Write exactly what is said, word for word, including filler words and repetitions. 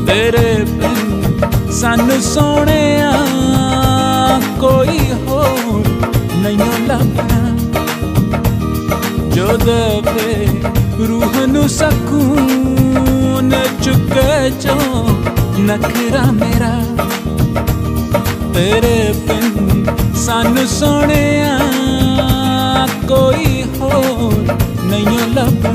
तेरे बिन सानू सोहणिया कोई होर नहीं लभना, जो देवे रूह नू सकून चुके जो नखरा मेरा। तेरे बिन सानू सोहणिया कोई होर नहीं लभना।